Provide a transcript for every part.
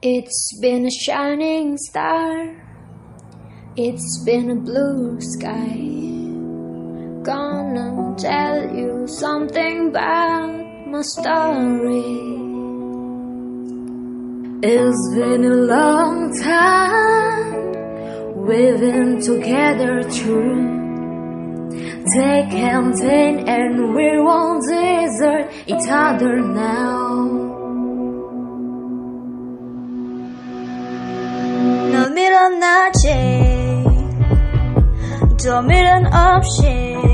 It's been a shining star, it's been a blue sky. Gonna tell you something about my story. It's been a long time we've been together through thick and thin, and we won't desert each other now. 널 밀어놨지 또 미련 없이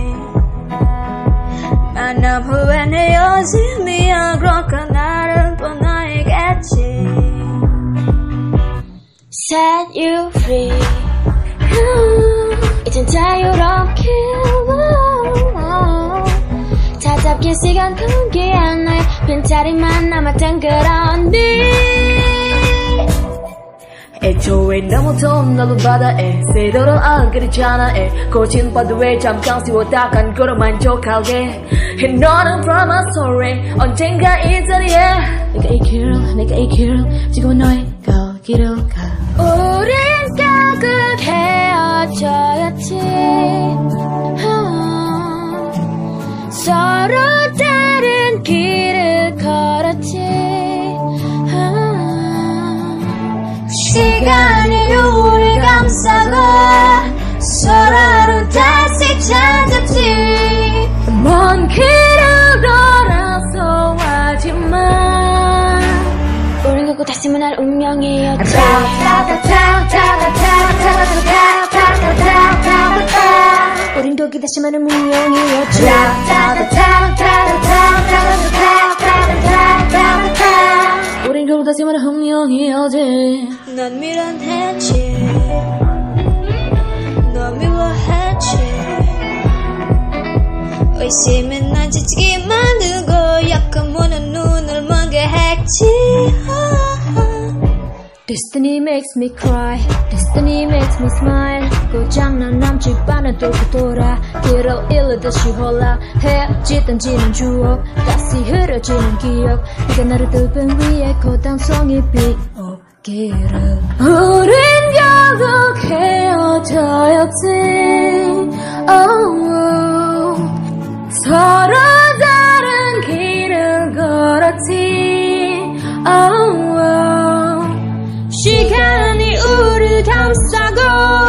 만남 후엔 헤어짐이야. 그러니까 나를 떠나야겠지. Set you free. 이젠 자유롭게 찾아볼 시간 포기해. 너의 빈자리만 남았던 그런 애초에 너무 더운 넓은 바다에 새도록 안그리잖아. 거친 파도에 잠깐 쉬었다간 걸어 만족하게 해. 너는 from a story 언젠가 이 자리에 내가 이 길 지금은 너의 거기로 가. 우린 결국 헤어져야지. 서로 다른 길을 걸었지. 시간이 우리 감싸고 서로를 다시 찾았지. 먼 길을 걸어서 하지만 우린 결국 다시 만날 운명이었지. 우린 결국 다시 만날 운명이었지. 우린 결국 다시 만날 운명이었지. 난 미련했지, 너 미워했지. 의심은 난 지치게 만들고 약간 무는 눈을 멀게 했지. Destiny makes me cry, Destiny makes me smile. 고장난 남집 안에 돌고 돌아 길을 잃듯이 홀라 헤어지던지는 추억 다시 흐려지는 기억. 네가 나를 뚫은 위에 고단성이 비오기를. 우린 결국 헤어져야지. 서로 다른 길을 걸었지. 시간이 우릴 감싸고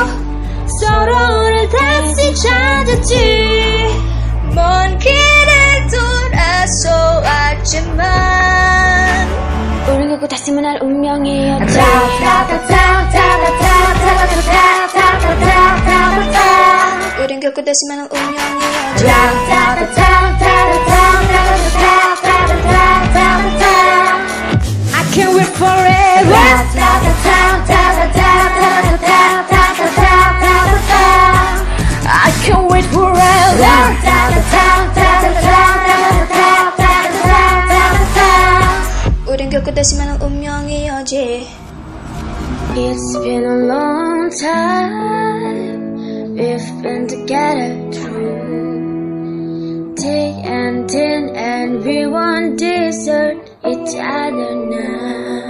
서로를 다시 찾았지. 먼 길을 돌아서 왔지만 우린 결국 다시 만날 운명이었지. 우린 결국 다시 만날 운명이었지. I can't wait forever. I can't wait forever. 우린 결국 다시 만날 운명이었지. It's been a long time we've been together through thick and thin, and we won't desert each other now.